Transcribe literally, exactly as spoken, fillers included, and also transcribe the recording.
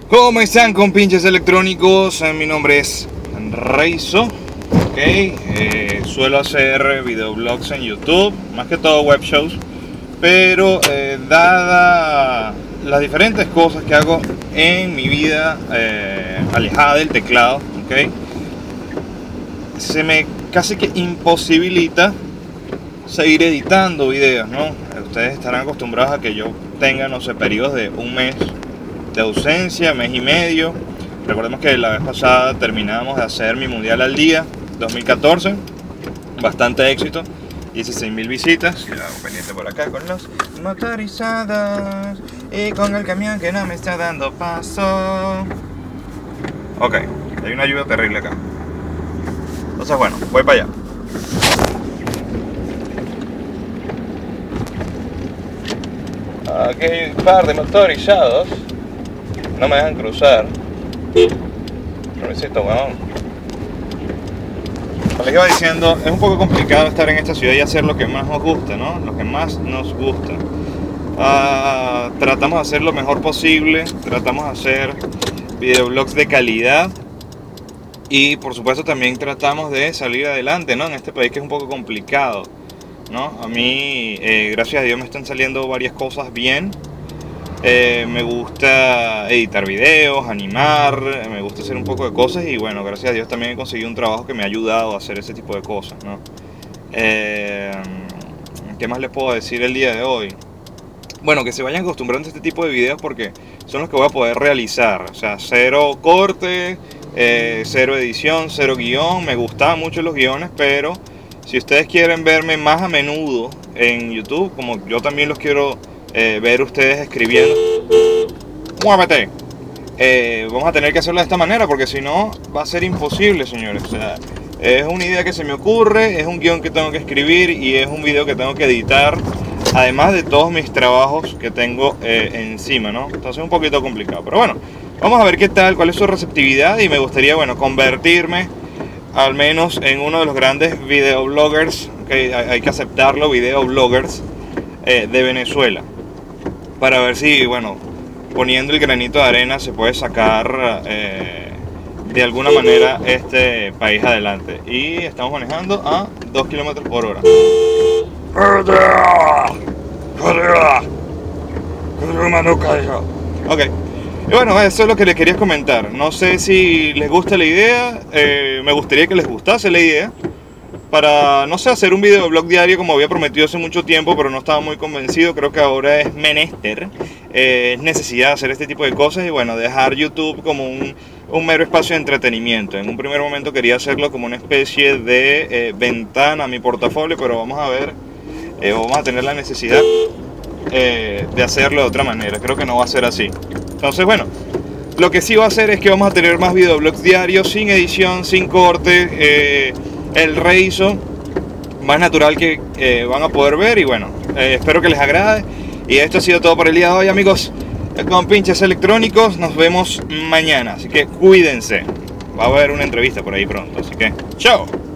¿Cómo están, compinches electrónicos? Mi nombre es Reizo. Ok, eh, suelo hacer videoblogs en YouTube, más que todo web shows, pero eh, dada las diferentes cosas que hago en mi vida eh, alejada del teclado, ok, se me casi que imposibilita seguir editando videos, ¿no? Ustedes estarán acostumbrados a que yo tenga, no sé, periodos de un mes de ausencia, mes y medio. Recordemos que la vez pasada terminamos de hacer mi mundial al día dos mil catorce, bastante éxito, dieciséis mil visitas. Ya, pendiente por acá con los motorizados y con el camión que no me está dando paso. Ok, hay una lluvia terrible acá, entonces bueno, voy para allá. Aquí hay un par de motorizados, no me dejan cruzar. No necesito, weón. Como les iba diciendo, es un poco complicado estar en esta ciudad y hacer lo que más nos gusta, ¿no? Lo que más nos gusta. Uh, tratamos de hacer lo mejor posible, tratamos de hacer videoblogs de calidad y por supuesto también tratamos de salir adelante, ¿no? En este país que es un poco complicado, ¿no? A mí, eh, gracias a Dios, me están saliendo varias cosas bien. Eh, me gusta editar videos, animar, me gusta hacer un poco de cosas y bueno, gracias a Dios también he conseguido un trabajo que me ha ayudado a hacer ese tipo de cosas, ¿no? Eh, ¿Qué más les puedo decir el día de hoy? Bueno, que se vayan acostumbrando a este tipo de videos porque son los que voy a poder realizar. O sea, cero corte, eh, cero edición, cero guión. Me gustaban mucho los guiones, pero si ustedes quieren verme más a menudo en YouTube, como yo también los quiero eh, ver ustedes escribiendo, ¡muévete! Eh, vamos a tener que hacerlo de esta manera porque si no va a ser imposible, señores. O sea, es una idea que se me ocurre, es un guión que tengo que escribir y es un video que tengo que editar, además de todos mis trabajos que tengo eh, encima, ¿no? Entonces es un poquito complicado, pero bueno, vamos a ver qué tal, cuál es su receptividad y me gustaría, bueno, convertirme al menos en uno de los grandes videobloggers, okay, hay, hay que aceptarlo, videobloggers eh, de Venezuela, para ver si, bueno, poniendo el granito de arena se puede sacar eh, de alguna manera este país adelante. Y estamos manejando a dos kilómetros por hora. Ok, y bueno, eso es lo que les quería comentar. No sé si les gusta la idea, eh, me gustaría que les gustase la idea para, no sé, hacer un videoblog diario como había prometido hace mucho tiempo, pero no estaba muy convencido. Creo que ahora es menester, eh, es necesidad de hacer este tipo de cosas y bueno, dejar YouTube como un, un mero espacio de entretenimiento. En un primer momento quería hacerlo como una especie de eh, ventana a mi portafolio, pero vamos a ver, eh, vamos a tener la necesidad eh, de hacerlo de otra manera. Creo que no va a ser así. Entonces bueno, lo que sí va a hacer es que vamos a tener más videoblogs diarios, sin edición, sin corte, eh, el Reizo más natural que eh, van a poder ver y bueno, eh, espero que les agrade y esto ha sido todo por el día de hoy, amigos compinches electrónicos. Nos vemos mañana, así que cuídense, va a haber una entrevista por ahí pronto, así que chao.